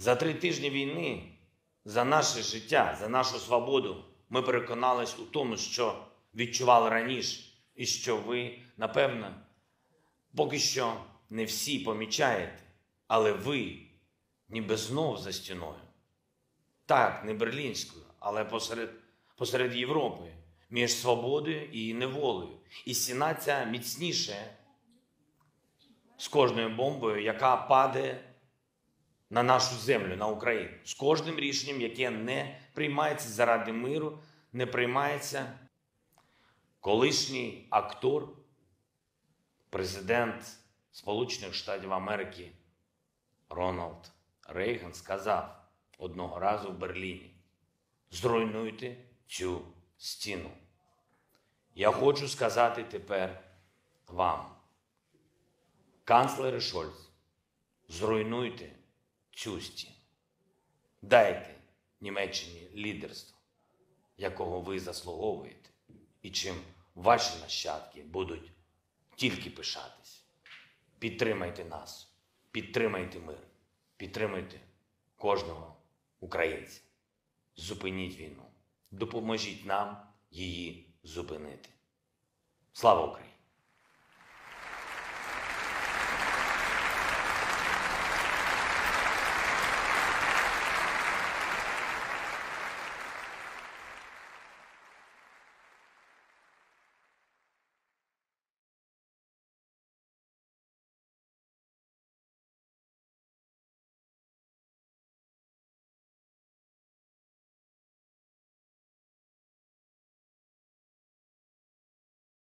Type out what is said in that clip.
За 3 тижні війни, за наше життя, за нашу свободу ми переконались у тому, що відчували раніше, і що ви, напевно, поки що не всі помічаєте, але ви ніби знов за стіною. Так, не берлінською, але посеред Європи, між свободою і неволею. І стіна ця міцніше з кожною бомбою, яка падає на нашу землю, на Україну. З кожним рішенням, яке не приймається заради миру, не приймається. Колишній актор, президент Сполучених Штатів Америки Рональд Рейган сказав одного разу в Берліні: зруйнуйте цю стіну. Я хочу сказати тепер вам, канцлере Шольц, зруйнуйте цю стіну. Дайте Німеччині лідерство, якого ви заслуговуєте, і чим ваші нащадки будуть тільки пишатись. Підтримайте нас, підтримайте мир, підтримайте кожного українця. Зупиніть війну, допоможіть нам її зупинити. Слава Україні!